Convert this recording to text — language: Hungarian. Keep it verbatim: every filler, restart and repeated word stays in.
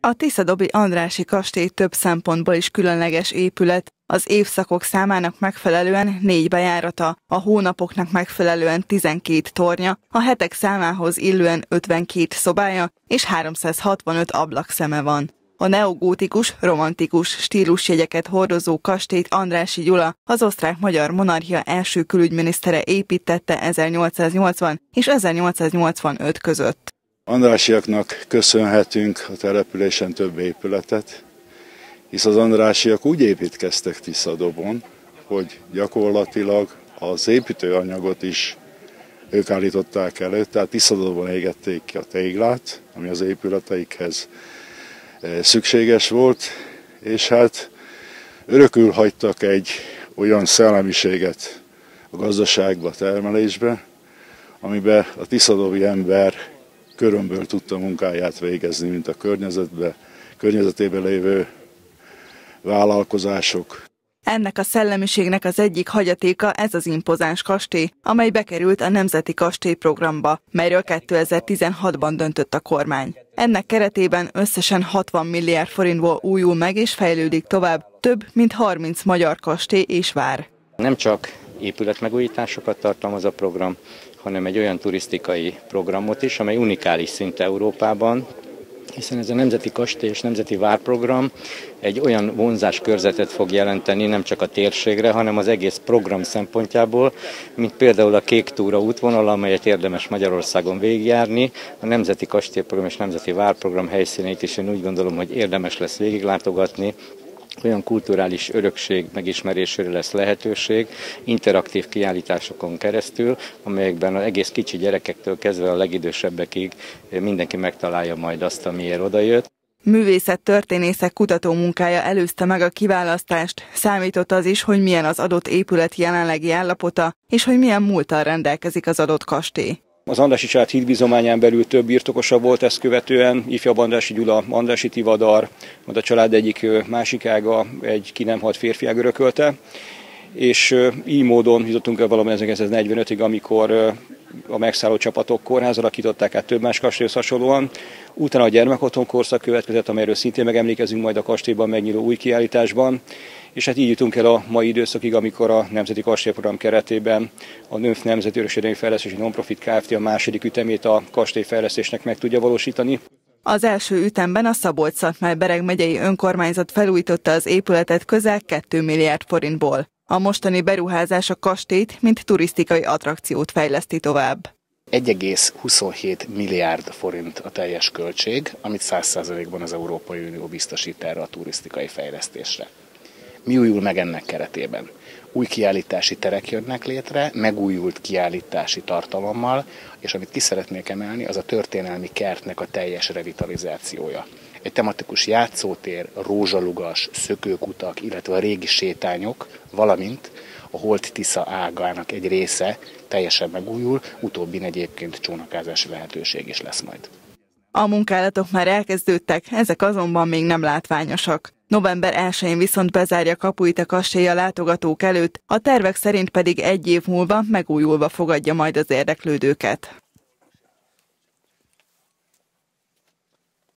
A tiszadobi Andrássy kastély több szempontból is különleges épület. Az évszakok számának megfelelően négy bejárata, a hónapoknak megfelelően tizenkét tornya, a hetek számához illően ötvenkét szobája és háromszázhatvanöt ablak-szeme van. A neogótikus, romantikus stílusjegyeket hordozó kastélyt Andrássy Gyula, az osztrák-magyar monarchia első külügyminisztere építtette ezernyolcszáznyolcvan és ezernyolcszáznyolcvanöt között. Andrássyak köszönhetünk a településen több épületet, hisz az Andrássyak úgy építkeztek Tiszadobon, hogy gyakorlatilag az építőanyagot is ők állították elő, tehát Tiszadobon égették ki a téglát, ami az épületeikhez szükséges volt, és hát örökül hagytak egy olyan szellemiséget a gazdaságba, a termelésbe, amiben a tiszadobi ember körömből tudta munkáját végezni, mint a környezetbe, környezetében lévő vállalkozások. Ennek a szellemiségnek az egyik hagyatéka ez az impozáns kastély, amely bekerült a Nemzeti Kastélyprogramba, melyről kétezer-tizenhatban döntött a kormány. Ennek keretében összesen hatvan milliárd forintból újul meg és fejlődik tovább több mint harminc magyar kastély és vár. Nem csak épületmegújításokat tartalmaz a program, hanem egy olyan turisztikai programot is, amely unikális szinte Európában, hiszen ez a Nemzeti Kastély és Nemzeti Várprogram egy olyan vonzáskörzetet fog jelenteni nem csak a térségre, hanem az egész program szempontjából, mint például a Kék Túra útvonal, amelyet érdemes Magyarországon végigjárni. A Nemzeti Kastélyprogram és Nemzeti Várprogram helyszíneit is én úgy gondolom, hogy érdemes lesz végiglátogatni. Olyan kulturális örökség megismerésére lesz lehetőség, interaktív kiállításokon keresztül, amelyekben az egész kicsi gyerekektől kezdve a legidősebbekig mindenki megtalálja majd azt, amiért odajött. Művészettörténészek kutatómunkája előzte meg a kiválasztást, számított az is, hogy milyen az adott épület jelenlegi állapota, és hogy milyen múlttal rendelkezik az adott kastély. Az Andrássy család hídbizományán belül több birtokosa volt, ezt követően ifjabb Andrássy Gyula, Andrássy Tivadar, majd a család egyik másik ága egy ki nem halt férfi ág örökölte, és így módon jutottunk el valami ezerkilencszáznegyvenötig, amikor a megszálló csapatok kórház alakították át több más kastélyhoz hasonlóan. Utána a gyermekotthon korszak következett, amelyről szintén megemlékezünk majd a kastélyban megnyíló új kiállításban. És hát így jutunk el a mai időszakig, amikor a Nemzeti Kastélyprogram keretében a NÖMF Nemzeti Örökségvédelmi Fejlesztési Nonprofit Kft. A második ütemét a kastélyfejlesztésnek meg tudja valósítani. Az első ütemben a Szabolcs-Szatmár-Bereg megyei önkormányzat felújította az épületet közel két milliárd forintból. A mostani beruházás a kastélyt, mint turisztikai attrakciót fejleszti tovább. egy egész huszonhét milliárd forint a teljes költség, amit száz százalékban az Európai Unió biztosít erre a turisztikai fejlesztésre. Mi újul meg ennek keretében? Új kiállítási terek jönnek létre, megújult kiállítási tartalommal, és amit ki szeretnék emelni, az a történelmi kertnek a teljes revitalizációja. Egy tematikus játszótér, rózsalugas, szökőkutak, illetve a régi sétányok, valamint a Holt-Tisza ágának egy része teljesen megújul, utóbbin egyébként csónakázási lehetőség is lesz majd. A munkálatok már elkezdődtek, ezek azonban még nem látványosak. november elsején viszont bezárja kapuit a kastély a látogatók előtt, a tervek szerint pedig egy év múlva megújulva fogadja majd az érdeklődőket.